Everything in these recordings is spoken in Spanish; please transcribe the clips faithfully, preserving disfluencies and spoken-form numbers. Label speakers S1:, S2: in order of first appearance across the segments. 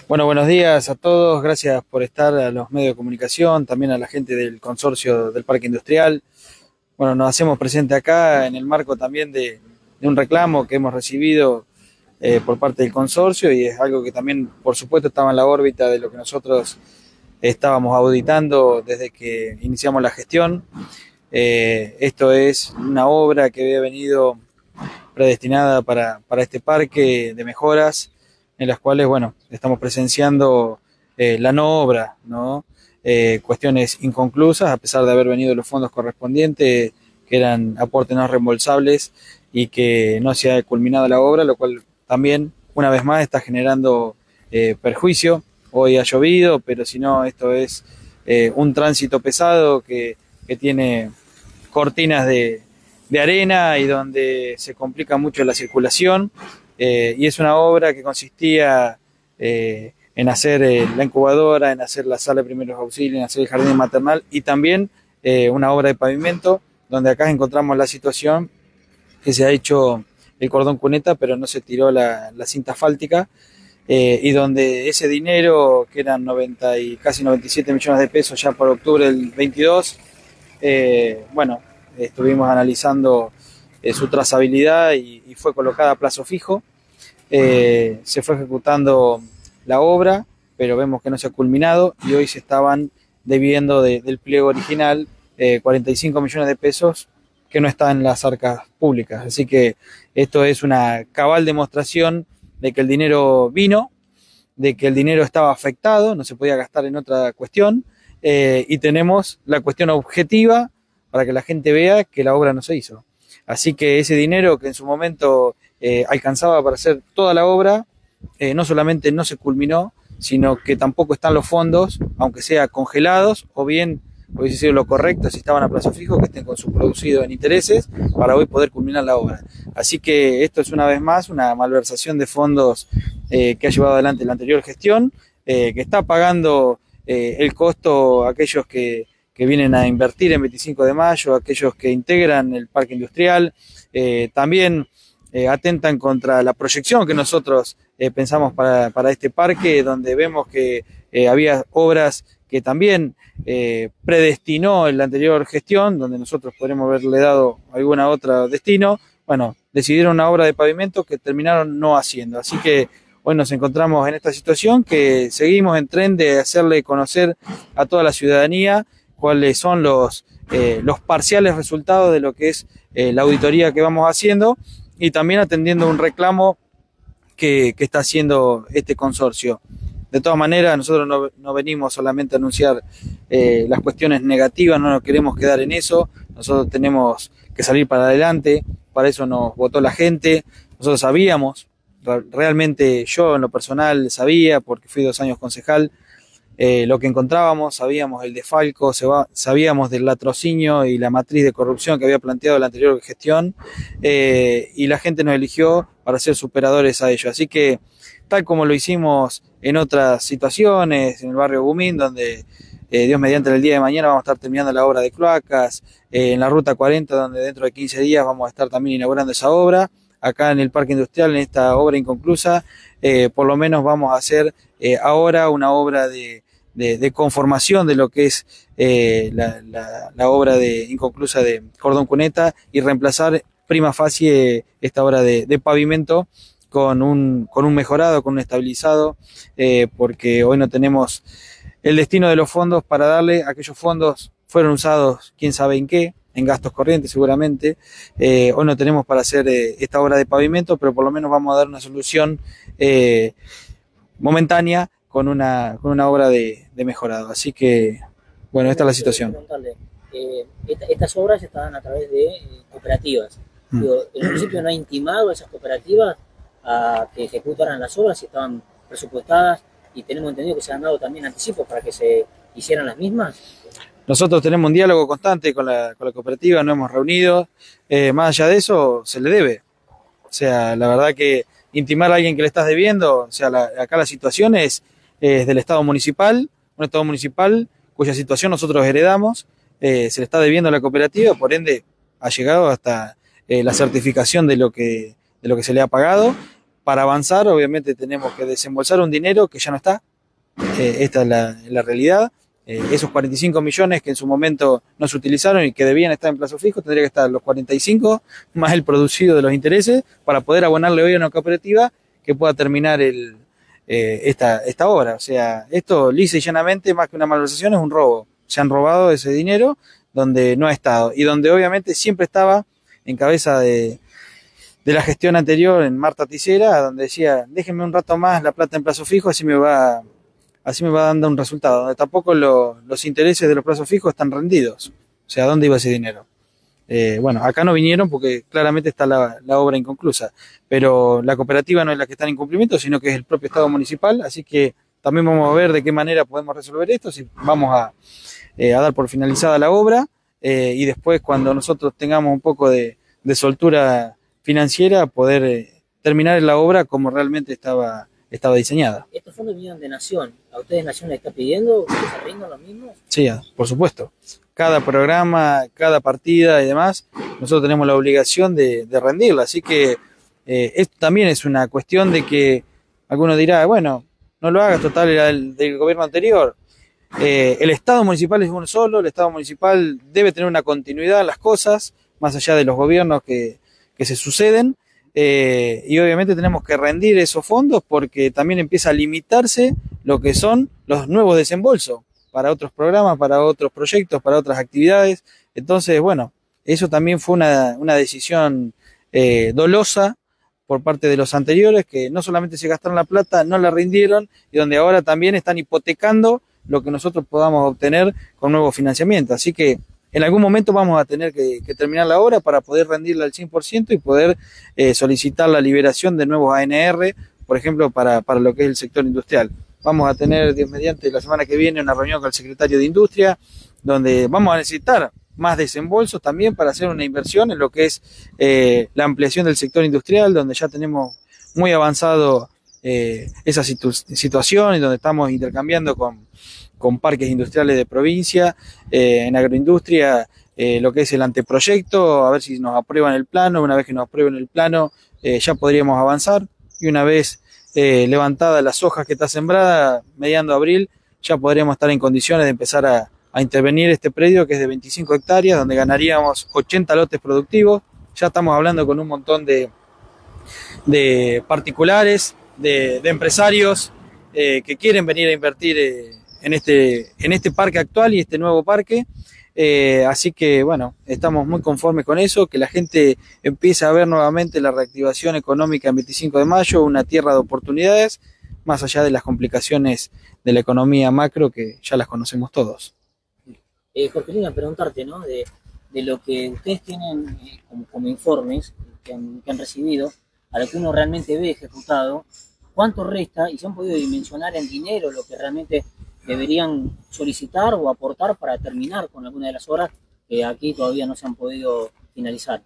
S1: Bueno, buenos días a todos, gracias por estar a los medios de comunicación, también a la gente del consorcio del Parque Industrial. Bueno, nos hacemos presente acá en el marco también de, de un reclamo que hemos recibido eh, por parte del consorcio y es algo que también, por supuesto, estaba en la órbita de lo que nosotros estábamos auditando desde que iniciamos la gestión. Eh, esto es una obra que había venido predestinada para, para este parque de mejoras, en las cuales, bueno, estamos presenciando eh, la no obra, ¿no? Eh, cuestiones inconclusas, a pesar de haber venido los fondos correspondientes, que eran aportes no reembolsables y que no se ha culminado la obra, lo cual también, una vez más, está generando eh, perjuicio. Hoy ha llovido, pero si no, esto es eh, un tránsito pesado que, que tiene cortinas de, de arena y donde se complica mucho la circulación. Eh, y es una obra que consistía eh, en hacer eh, la incubadora, en hacer la sala de primeros auxilios, en hacer el jardín maternal y también eh, una obra de pavimento, donde acá encontramos la situación que se ha hecho el cordón cuneta, pero no se tiró la, la cinta asfáltica, eh, y donde ese dinero, que eran noventa y casi noventa y siete millones de pesos ya por octubre del veintidós, eh, bueno, estuvimos analizando eh, su trazabilidad y, y fue colocada a plazo fijo. Eh, se fue ejecutando la obra, pero vemos que no se ha culminado y hoy se estaban debiendo de, del pliego original eh, cuarenta y cinco millones de pesos que no están en las arcas públicas. Así que esto es una cabal demostración de que el dinero vino, de que el dinero estaba afectado, no se podía gastar en otra cuestión, eh, y tenemos la cuestión objetiva para que la gente vea que la obra no se hizo. Así que ese dinero que en su momento eh, alcanzaba para hacer toda la obra, eh, no solamente no se culminó, sino que tampoco están los fondos, aunque sea congelados, o bien, hubiese sido lo correcto, si estaban a plazo fijo, que estén con su producido en intereses, para hoy poder culminar la obra. Así que esto es una vez más una malversación de fondos eh, que ha llevado adelante la anterior gestión, eh, que está pagando eh, el costo a aquellos que que vienen a invertir en veinticinco de mayo, aquellos que integran el parque industrial, eh, también eh, atentan contra la proyección que nosotros eh, pensamos para, para este parque, donde vemos que eh, había obras que también eh, predestinó en la anterior gestión, donde nosotros podríamos haberle dado alguna otra destino. Bueno, decidieron una obra de pavimento que terminaron no haciendo. Así que hoy nos encontramos en esta situación que seguimos en tren de hacerle conocer a toda la ciudadanía cuáles son los, eh, los parciales resultados de lo que es eh, la auditoría que vamos haciendo y también atendiendo un reclamo que, que está haciendo este consorcio. De todas maneras, nosotros no, no venimos solamente a anunciar eh, las cuestiones negativas, no nos queremos quedar en eso, nosotros tenemos que salir para adelante, para eso nos votó la gente, nosotros sabíamos, realmente yo en lo personal sabía, porque fui dos años concejal, Eh, lo que encontrábamos, sabíamos el desfalco, sabíamos del latrocinio y la matriz de corrupción que había planteado la anterior gestión, eh, y la gente nos eligió para ser superadores a ello. Así que, tal como lo hicimos en otras situaciones, en el barrio Gumín, donde eh, Dios mediante el día de mañana vamos a estar terminando la obra de cloacas, eh, en la ruta cuarenta, donde dentro de quince días vamos a estar también inaugurando esa obra, acá en el Parque Industrial, en esta obra inconclusa, eh, por lo menos vamos a hacer eh, ahora una obra de De, de conformación de lo que es eh, la, la, la obra de inconclusa de cordón cuneta y reemplazar prima facie esta obra de, de pavimento con un, con un mejorado, con un estabilizado, eh, porque hoy no tenemos el destino de los fondos para darle. Aquellos fondos fueron usados quién sabe en qué, en gastos corrientes seguramente. Eh, hoy no tenemos para hacer eh, esta obra de pavimento, pero por lo menos vamos a dar una solución eh, momentánea con una, con una obra de, de mejorado. Así que, bueno, esta es la situación.
S2: Eh, esta, estas obras estaban a través de eh, cooperativas. Mm. Digo, ¿el municipio no ha intimado a esas cooperativas a que ejecutaran las obras si estaban presupuestadas y tenemos entendido que se han dado también anticipos para que se hicieran las mismas?
S1: Nosotros tenemos un diálogo constante con la, con la cooperativa, nos hemos reunido. Eh, más allá de eso, se le debe. O sea, la verdad que intimar a alguien que le estás debiendo, o sea, la, acá la situación es eh, del Estado municipal, un Estado municipal cuya situación nosotros heredamos, eh, se le está debiendo a la cooperativa, por ende ha llegado hasta eh, la certificación de lo que, de lo que se le ha pagado. para avanzar, obviamente tenemos que desembolsar un dinero que ya no está, eh, esta es la, la realidad. Eh, esos cuarenta y cinco millones que en su momento no se utilizaron y que debían estar en plazo fijo, tendría que estar los cuarenta y cinco más el producido de los intereses para poder abonarle hoy a una cooperativa que pueda terminar el, eh, esta, esta obra. O sea, esto lisa y llanamente, más que una malversación, es un robo. Se han robado ese dinero donde no ha estado y donde obviamente siempre estaba en cabeza de, de la gestión anterior, en Marta Ticera, donde decía, déjenme un rato más la plata en plazo fijo, así me va así me va dando un resultado, donde tampoco lo, los intereses de los plazos fijos están rendidos. O sea, ¿dónde iba ese dinero? Eh, bueno, acá no vinieron porque claramente está la, la obra inconclusa, pero la cooperativa no es la que está en incumplimiento, sino que es el propio Estado municipal, así que también vamos a ver de qué manera podemos resolver esto, si vamos a, eh, a dar por finalizada la obra, eh, y después cuando nosotros tengamos un poco de, de soltura financiera, poder eh, terminar la obra como realmente estaba estaba diseñada.
S2: Estos fondos vinieron de Nación. ¿A ustedes Nación les está pidiendo que se rindan los mismos?
S1: Sí, por supuesto. Cada programa, cada partida y demás, nosotros tenemos la obligación de, de rendirla. Así que eh, esto también es una cuestión de que alguno dirá, bueno, no lo hagas, total, era del, del gobierno anterior. Eh, el Estado municipal es uno solo, el Estado municipal debe tener una continuidad en las cosas, más allá de los gobiernos que, que se suceden. Eh, y obviamente tenemos que rendir esos fondos porque también empieza a limitarse lo que son los nuevos desembolsos para otros programas, para otros proyectos, para otras actividades. Entonces, bueno, eso también fue una, una decisión eh, dolosa por parte de los anteriores, que no solamente se gastaron la plata, no la rindieron, y donde ahora también están hipotecando lo que nosotros podamos obtener con nuevo financiamiento. Así que en algún momento vamos a tener que, que terminar la obra para poder rendirla al cien por ciento y poder eh, solicitar la liberación de nuevos A N R, por ejemplo, para, para lo que es el sector industrial. Vamos a tener, Dios mediante, la semana que viene una reunión con el secretario de Industria, donde vamos a necesitar más desembolsos también para hacer una inversión en lo que es eh, la ampliación del sector industrial, donde ya tenemos muy avanzado eh, esa situ situación y donde estamos intercambiando con con parques industriales de provincia, eh, en agroindustria, eh, lo que es el anteproyecto, a ver si nos aprueban el plano. Una vez que nos aprueben el plano, eh, ya podríamos avanzar, y una vez eh, levantada las hojas que está sembrada, mediando abril, ya podríamos estar en condiciones de empezar a, a intervenir este predio, que es de veinticinco hectáreas, donde ganaríamos ochenta lotes productivos. Ya estamos hablando con un montón de, de particulares, de, de empresarios eh, que quieren venir a invertir eh, en este, en este parque actual y este nuevo parque. Eh, así que bueno, estamos muy conformes con eso, que la gente empiece a ver nuevamente la reactivación económica en veinticinco de mayo, una tierra de oportunidades, más allá de las complicaciones de la economía macro que ya las conocemos todos.
S2: Eh, Jorgelina, preguntarte, ¿no? De, de lo que ustedes tienen eh, como, como informes que han, que han recibido, a lo que uno realmente ve ejecutado, ¿cuánto resta? Y se han podido dimensionar en dinero lo que realmente deberían solicitar o aportar para terminar con alguna de las obras que aquí todavía no se han podido finalizar.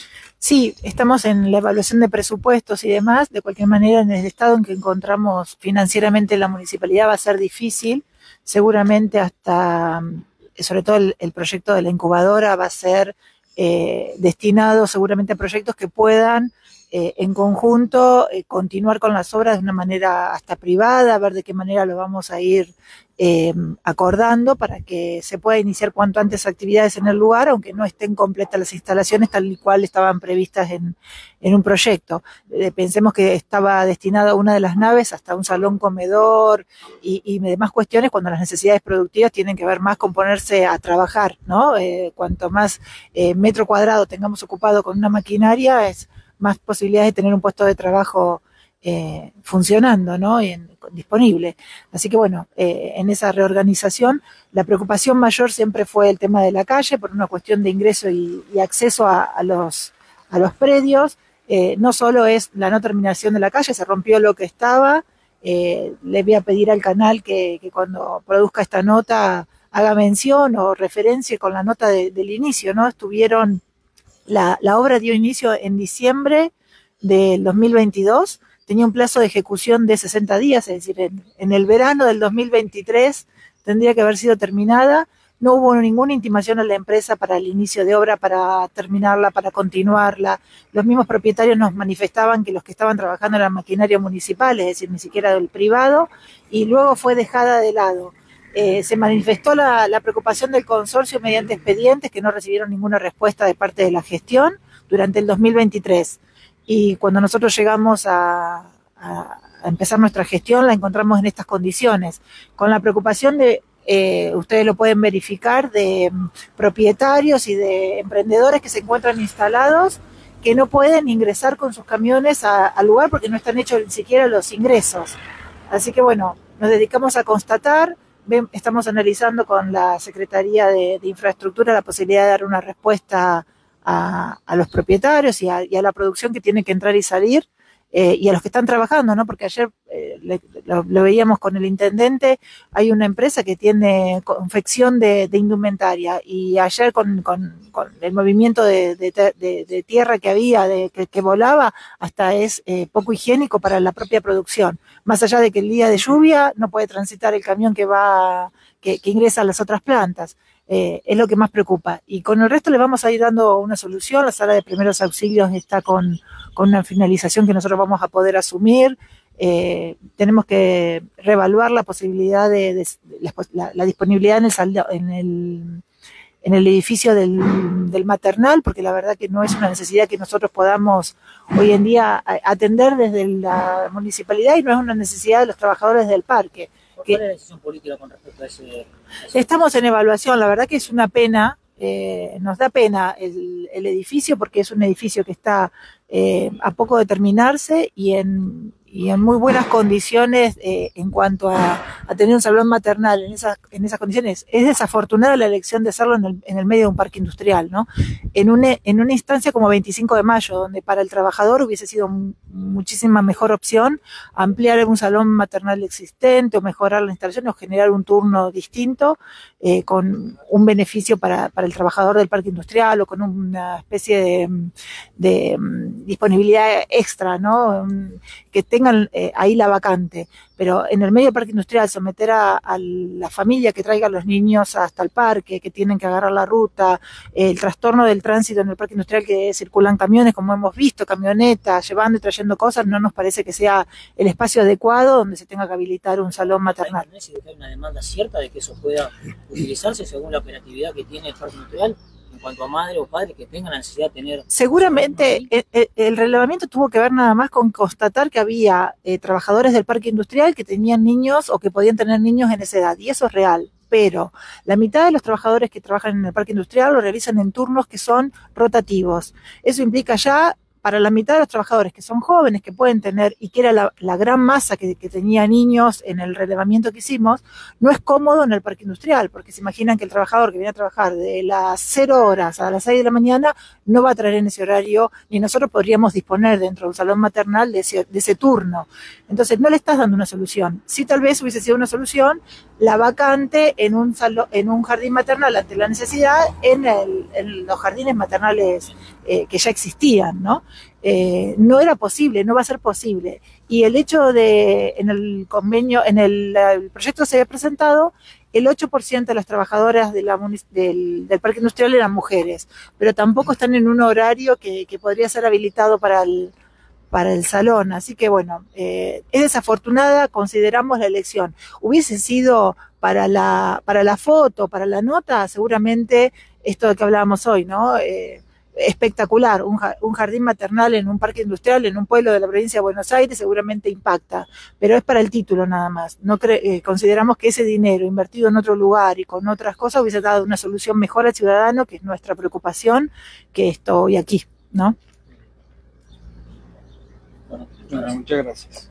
S3: Sí, estamos en la evaluación de presupuestos y demás. De cualquier manera, en el estado en que encontramos financieramente la municipalidad va a ser difícil. Seguramente hasta, sobre todo el, el proyecto de la incubadora va a ser eh, destinado seguramente a proyectos que puedan Eh, en conjunto eh, continuar con las obras de una manera hasta privada, ver de qué manera lo vamos a ir eh, acordando para que se pueda iniciar cuanto antes actividades en el lugar, aunque no estén completas las instalaciones tal y cual estaban previstas en, en un proyecto. Eh, pensemos que estaba destinada a una de las naves hasta un salón comedor y, y demás cuestiones, cuando las necesidades productivas tienen que ver más con ponerse a trabajar, ¿no? Eh, cuanto más eh, metro cuadrado tengamos ocupado con una maquinaria, es más posibilidades de tener un puesto de trabajo eh, funcionando, ¿no? Y en, disponible. Así que bueno, eh, en esa reorganización la preocupación mayor siempre fue el tema de la calle, por una cuestión de ingreso y, y acceso a, a, los, a los predios. Eh, no solo es la no terminación de la calle, se rompió lo que estaba. Eh, le voy a pedir al canal que, que cuando produzca esta nota haga mención o referencia con la nota de, del inicio, ¿no? Estuvieron La, la obra dio inicio en diciembre del dos mil veintidós, tenía un plazo de ejecución de sesenta días, es decir, en, en el verano del dos mil veintitrés tendría que haber sido terminada, no hubo ninguna intimación a la empresa para el inicio de obra, para terminarla, para continuarla. Los mismos propietarios nos manifestaban que los que estaban trabajando eran maquinaria municipal, es decir, ni siquiera del privado, y luego fue dejada de lado. Eh, se manifestó la, la preocupación del consorcio mediante expedientes que no recibieron ninguna respuesta de parte de la gestión durante el dos mil veintitrés. Y cuando nosotros llegamos a, a, a empezar nuestra gestión, la encontramos en estas condiciones, con la preocupación de, eh, ustedes lo pueden verificar, de um, propietarios y de emprendedores que se encuentran instalados, que no pueden ingresar con sus camiones al lugar porque no están hechos ni siquiera los ingresos. Así que bueno, nos dedicamos a constatar. Estamos analizando con la Secretaría de, de Infraestructura la posibilidad de dar una respuesta a, a los propietarios y a, y a la producción que tiene que entrar y salir, eh, y a los que están trabajando, ¿no? Porque ayer eh, le, lo, lo veíamos con el intendente, hay una empresa que tiene confección de, de indumentaria, y ayer con, con, con el movimiento de, de, de, de tierra que había, de, que, que volaba, hasta es eh, poco higiénico para la propia producción. Más allá de que el día de lluvia no puede transitar el camión que va, que, que ingresa a las otras plantas. Eh, es lo que más preocupa. Y con el resto le vamos a ir dando una solución. La sala de primeros auxilios está con, con una finalización que nosotros vamos a poder asumir. Eh, tenemos que reevaluar la posibilidad de, de, de la, la disponibilidad en el, en el, en el edificio del, del maternal, porque la verdad que no es una necesidad que nosotros podamos hoy en día atender desde la municipalidad, y no es una necesidad de los trabajadores del parque.
S2: ¿Cuál es la decisión política con respecto a ese, a ese?
S3: Estamos en evaluación, la verdad que es una pena, eh, nos da pena el, el edificio, porque es un edificio que está eh, a poco de terminarse y en, y en muy buenas condiciones eh, en cuanto a, a tener un salón maternal en esas, en esas condiciones. Es desafortunada la elección de hacerlo en el, en el medio de un parque industrial, ¿no? En una, en una instancia como veinticinco de mayo, donde para el trabajador hubiese sido muchísima mejor opción ampliar un salón maternal existente, o mejorar la instalación, o generar un turno distinto, eh, con un beneficio para, para el trabajador del parque industrial, o con una especie de, de disponibilidad extra, ¿no? Que tengan eh, ahí la vacante. Pero en el medio del parque industrial, someter a, a la familia que traiga a los niños hasta el parque, que tienen que agarrar la ruta, eh, el trastorno del tránsito en el parque industrial, que circulan camiones, como hemos visto, camionetas, llevando y trayendo cosas, no nos parece que sea el espacio adecuado donde se tenga que habilitar un salón maternal.
S2: ¿Hay una demanda cierta de que eso pueda utilizarse según la operatividad que tiene el parque industrial? En cuanto a madre o padre que tengan la necesidad de tener...
S3: Seguramente el, el, el relevamiento tuvo que ver nada más con constatar que había eh, trabajadores del parque industrial que tenían niños o que podían tener niños en esa edad, y eso es real. Pero la mitad de los trabajadores que trabajan en el parque industrial lo realizan en turnos que son rotativos. Eso implica ya, para la mitad de los trabajadores que son jóvenes, que pueden tener, y que era la, la gran masa que, que tenía niños en el relevamiento que hicimos, no es cómodo en el parque industrial, porque se imaginan que el trabajador que viene a trabajar de las cero horas a las seis de la mañana no va a traer en ese horario, ni nosotros podríamos disponer dentro de un salón maternal de ese, de ese turno. Entonces no le estás dando una solución. Sí, tal vez hubiese sido una solución la vacante en un, salón, en un jardín maternal ante la necesidad en, el, en los jardines maternales eh, que ya existían, ¿no? Eh, no era posible, no va a ser posible. Y el hecho de, en el convenio, en el, el proyecto se había presentado, el ocho por ciento de las trabajadoras de la, del, del parque industrial eran mujeres, pero tampoco están en un horario que, que podría ser habilitado para el, para el salón. Así que bueno, eh, es desafortunada, consideramos la elección. Hubiese sido para la, para la foto, para la nota, seguramente esto de que hablábamos hoy, ¿no? Eh, espectacular, un, un jardín maternal en un parque industrial en un pueblo de la provincia de Buenos Aires seguramente impacta, pero es para el título nada más. No cre eh, consideramos que ese dinero invertido en otro lugar y con otras cosas hubiese dado una solución mejor al ciudadano, que es nuestra preocupación, que esto hoy aquí, ¿no?
S1: Bueno, muchas gracias.